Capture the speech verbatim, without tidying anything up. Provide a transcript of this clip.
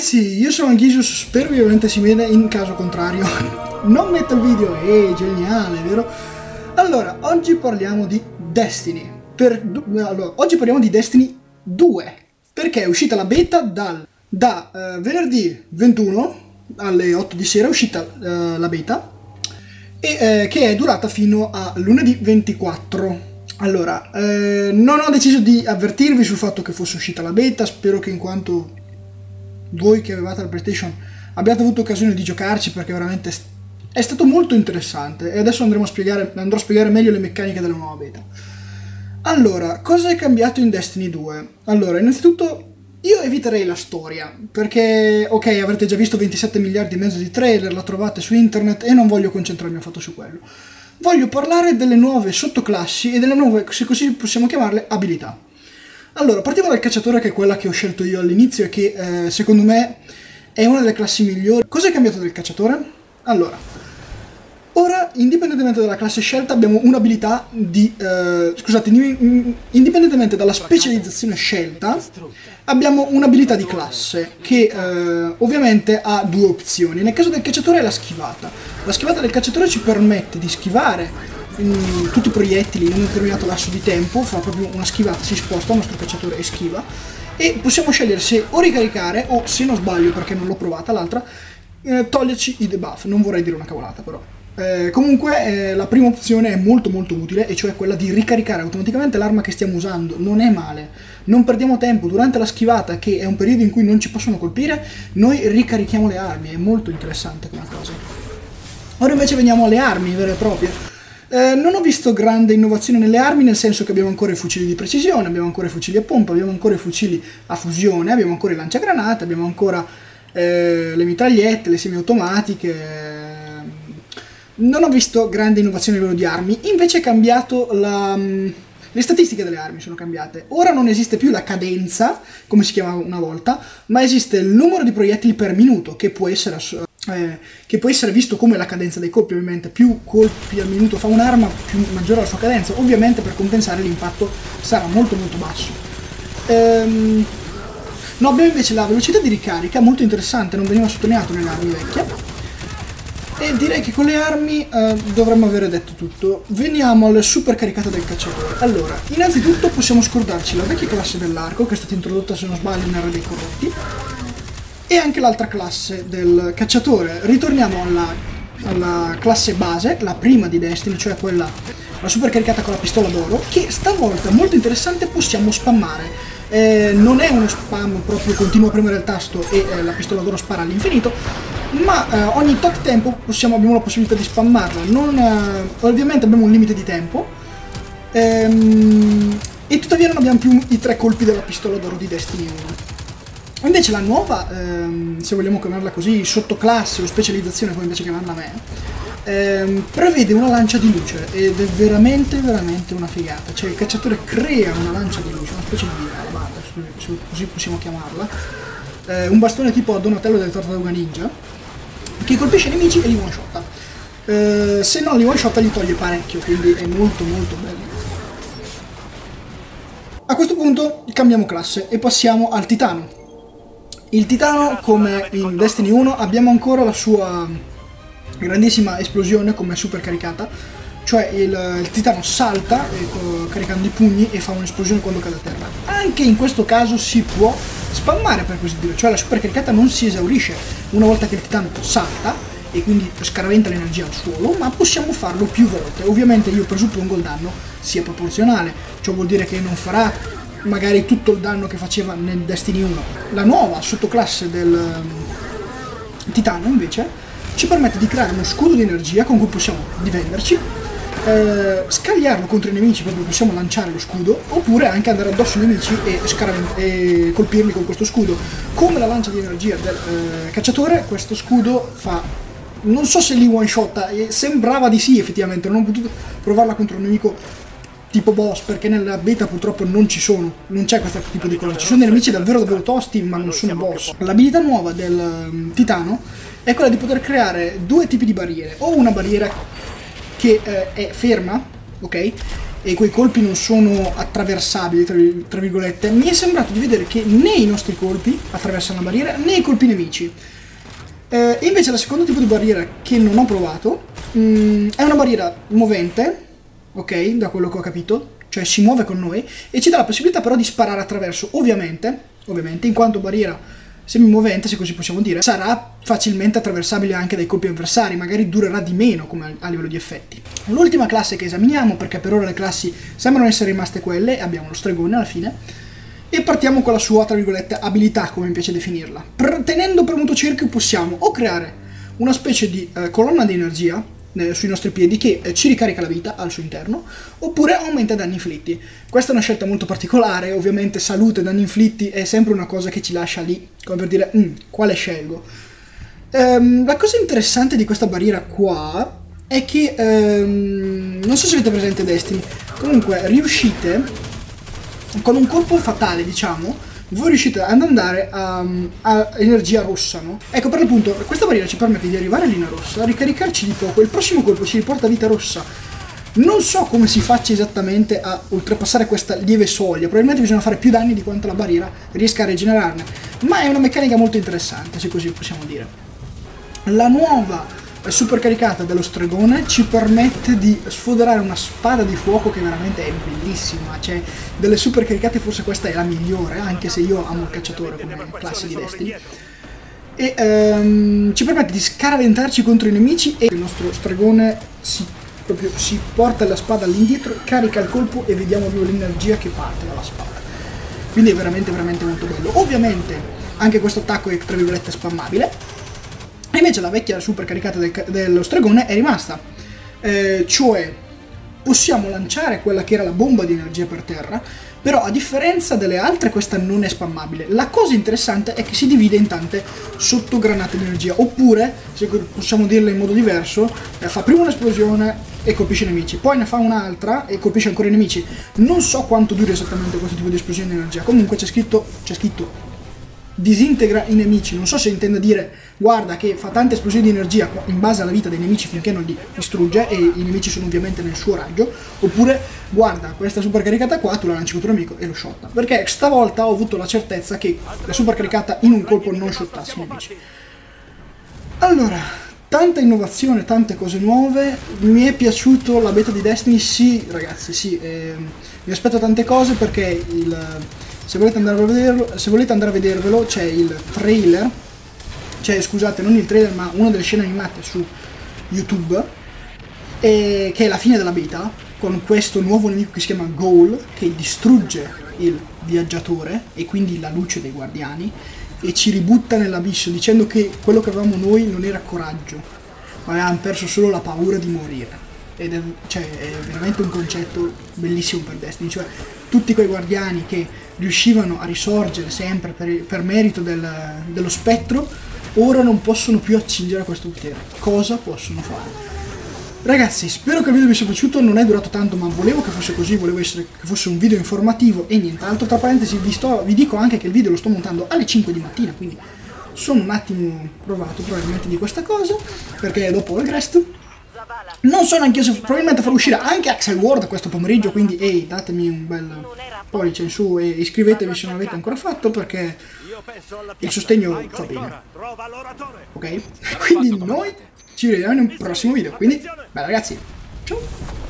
ragazzi, io sono Ghisus, spero ovviamente si veda, in caso contrario non metto il video, eh, geniale, vero? Allora, oggi parliamo di Destiny, per, allora, oggi parliamo di Destiny due, perché è uscita la beta dal, da uh, venerdì ventuno alle otto di sera, è uscita uh, la beta, e eh, che è durata fino a lunedì ventiquattro. Allora, eh, non ho deciso di avvertirvi sul fatto che fosse uscita la beta, spero che in quanto voi che avevate la PlayStation abbiate avuto occasione di giocarci, perché veramente è stato molto interessante e adesso andremo a spiegare, andrò a spiegare meglio le meccaniche della nuova beta. Allora, cosa è cambiato in Destiny due? Allora, innanzitutto io eviterei la storia, perché ok, avrete già visto ventisette miliardi e mezzo di trailer, la trovate su internet e non voglio concentrarmi affatto su quello. Voglio parlare delle nuove sottoclassi e delle nuove, se così possiamo chiamarle, abilità. Allora, partiamo dal cacciatore, che è quella che ho scelto io all'inizio e che eh, secondo me è una delle classi migliori. Cosa è cambiato del cacciatore? Allora, ora, indipendentemente dalla classe scelta, abbiamo un'abilità di... Eh, scusate, indipendentemente dalla specializzazione scelta, abbiamo un'abilità di classe che eh, ovviamente ha due opzioni. Nel caso del cacciatore è la schivata. La schivata del cacciatore ci permette di schivare mh, tutti i proiettili in un determinato lasso di tempo, fa proprio una schivata, si sposta, il nostro cacciatore e schiva, e possiamo scegliere se o ricaricare o, se non sbaglio perché non l'ho provata l'altra, eh, toglierci i debuff. Non vorrei dire una cavolata però. Eh, comunque eh, la prima opzione è molto molto utile, e cioè quella di ricaricare automaticamente l'arma che stiamo usando. Non è male, non perdiamo tempo durante la schivata, che è un periodo in cui non ci possono colpire, noi ricarichiamo le armi, è molto interessante come cosa. Ora invece veniamo alle armi vere e proprie. Eh, non ho visto grande innovazione nelle armi, nel senso che abbiamo ancora i fucili di precisione, abbiamo ancora i fucili a pompa, abbiamo ancora i fucili a fusione, abbiamo ancora i lanciagranate, abbiamo ancora eh, le mitragliette, le semiautomatiche. Non ho visto grande innovazione a livello di armi, invece è cambiato la... le statistiche delle armi sono cambiate. Ora non esiste più la cadenza, come si chiamava una volta, ma esiste il numero di proiettili per minuto, che può essere, eh, che può essere visto come la cadenza dei colpi, ovviamente. Più colpi al minuto fa un'arma, più maggiore la sua cadenza. Ovviamente per compensare l'impatto sarà molto molto basso. Ehm... No, abbiamo invece la velocità di ricarica, molto interessante, non veniva sottolineato nelle armi vecchie. E direi che con le armi eh, dovremmo avere detto tutto. Veniamo alla super caricata del cacciatore. Allora, innanzitutto possiamo scordarci la vecchia classe dell'arco, che è stata introdotta, se non sbaglio, in Era dei Corrotti, e anche l'altra classe del cacciatore. Ritorniamo alla, alla classe base, la prima di Destiny, cioè quella, la super caricata con la pistola d'oro, che stavolta, molto interessante, possiamo spammare. Eh, non è uno spam proprio continuo a premere il tasto e eh, la pistola d'oro spara all'infinito, ma eh, ogni tot tempo possiamo, abbiamo la possibilità di spammarla. Non, eh, ovviamente abbiamo un limite di tempo, ehm, e tuttavia non abbiamo più i tre colpi della pistola d'oro di Destiny uno. Invece la nuova, ehm, se vogliamo chiamarla così, sottoclasse o specializzazione, come invece chiamarla a me, ehm, prevede una lancia di luce, ed è veramente veramente una figata. Cioè il cacciatore crea una lancia di luce, una specie di alabarda, se così possiamo chiamarla, eh, un bastone tipo a Donatello delle Tartaruga Ninja, che colpisce i nemici e li one shotta. Eh, se non li one shotta li toglie parecchio, quindi è molto molto bello. A questo punto cambiamo classe e passiamo al Titano. Il Titano, come in Destiny uno, abbiamo ancora la sua grandissima esplosione come super caricata, cioè il, il Titano salta eh, caricando i pugni e fa un'esplosione quando cade a terra. Anche in questo caso si può spammare, per così dire, cioè la super caricata non si esaurisce una volta che il Titano salta e quindi scaraventa l'energia al suolo, ma possiamo farlo più volte. Ovviamente io presuppongo il danno sia proporzionale, ciò vuol dire che non farà magari tutto il danno che faceva nel Destiny uno. La nuova sottoclasse del um, Titano invece ci permette di creare uno scudo di energia con cui possiamo difenderci, eh, scagliarlo contro i nemici, proprio possiamo lanciare lo scudo, oppure anche andare addosso ai nemici e, e colpirli con questo scudo. Come la lancia di energia del eh, cacciatore, questo scudo fa, non so se li one shotta, eh, sembrava di sì effettivamente, non ho potuto provarla contro un nemico tipo boss, perché nella beta purtroppo non ci sono, non c'è questo tipo di cosa. Ci sono dei nemici davvero davvero tosti, ma non sono boss. L'abilità nuova del um, Titano è quella di poter creare due tipi di barriere, o una barriera che eh, è ferma, ok, e quei colpi non sono attraversabili, tra, tra virgolette, mi è sembrato di vedere che né i nostri colpi attraversano la barriera né i colpi nemici. Eh, invece la seconda tipo di barriera che non ho provato mh, è una barriera movente, ok, da quello che ho capito, cioè si muove con noi e ci dà la possibilità però di sparare attraverso, ovviamente, ovviamente in quanto barriera semimovente, se così possiamo dire, sarà facilmente attraversabile anche dai colpi avversari, magari durerà di meno come a livello di effetti. L'ultima classe che esaminiamo, perché per ora le classi sembrano essere rimaste quelle, abbiamo lo stregone alla fine, e partiamo con la sua, tra virgolette, abilità, come mi piace definirla. Pre- tenendo premuto cerchio possiamo o creare una specie di eh, colonna di energia eh, sui nostri piedi che eh, ci ricarica la vita al suo interno, oppure aumenta i danni inflitti. Questa è una scelta molto particolare, ovviamente salute e danni inflitti è sempre una cosa che ci lascia lì, come per dire, mm, quale scelgo? Ehm, la cosa interessante di questa barriera qua è che, ehm, non so se avete presente Destiny, comunque riuscite, con un colpo fatale, diciamo, voi riuscite ad andare a, a energia rossa, no? Ecco, per l'appunto, questa barriera ci permette di arrivare a linea rossa, ricaricarci di poco, e il prossimo colpo ci riporta a vita rossa. Non so come si faccia esattamente a oltrepassare questa lieve soglia, probabilmente bisogna fare più danni di quanto la barriera riesca a rigenerarne, ma è una meccanica molto interessante, se così possiamo dire. La nuova super caricata dello stregone ci permette di sfoderare una spada di fuoco che veramente è bellissima, cioè delle super caricate forse questa è la migliore, anche se io amo il cacciatore come classe di Destiny, e ehm, ci permette di scaraventarci contro i nemici e il nostro stregone si, proprio, si porta la spada all'indietro, carica il colpo e vediamo proprio l'energia che parte dalla spada, quindi è veramente veramente molto bello. Ovviamente anche questo attacco è tra virgolette spammabile. E invece la vecchia super caricata del, dello stregone è rimasta, eh, cioè possiamo lanciare quella che era la bomba di energia per terra, però a differenza delle altre questa non è spammabile. La cosa interessante è che si divide in tante sottogranate di energia, oppure, se possiamo dirla in modo diverso, eh, fa prima un'esplosione e colpisce i nemici, poi ne fa un'altra e colpisce ancora i nemici. Non so quanto duri esattamente questo tipo di esplosione di energia, comunque c'è scritto, c'è scritto disintegra i nemici, non so se intenda dire guarda che fa tante esplosioni di energia in base alla vita dei nemici finché non li distrugge e i nemici sono ovviamente nel suo raggio, oppure guarda questa super caricata qua tu la lanci contro un nemico e lo shotta, perché stavolta ho avuto la certezza che la super caricata in un colpo non shottasse i nemici. Allora, tanta innovazione, tante cose nuove, mi è piaciuto la beta di Destiny, sì ragazzi, sì, eh, mi aspetto tante cose perché il... Se volete andare a vederlo, se volete andare a vedervelo, c'è il trailer, cioè scusate, non il trailer ma una delle scene animate su YouTube, e, che è la fine della beta, con questo nuovo nemico che si chiama Ghoul, che distrugge il viaggiatore e quindi la luce dei guardiani, e ci ributta nell'abisso dicendo che quello che avevamo noi non era coraggio, ma avevamo perso solo la paura di morire. Ed è, cioè, è veramente un concetto bellissimo per Destiny, cioè tutti quei guardiani che riuscivano a risorgere sempre per, per merito del, dello spettro, ora non possono più accingere a questo potere. Cosa possono fare? Ragazzi, spero che il video vi sia piaciuto, non è durato tanto ma volevo che fosse così, volevo essere, che fosse un video informativo e nient'altro. Tra parentesi vi, sto, vi dico anche che il video lo sto montando alle cinque di mattina, quindi sono un attimo provato probabilmente di questa cosa, perché dopo il resto non so neanche io se probabilmente farò uscire anche Axel Ward questo pomeriggio, quindi ehi, datemi un bel pollice in su e iscrivetevi se non l'avete ancora fatto, perché il sostegno fa bene. Ok? Quindi noi ci vediamo in un prossimo video, quindi beh ragazzi, ciao!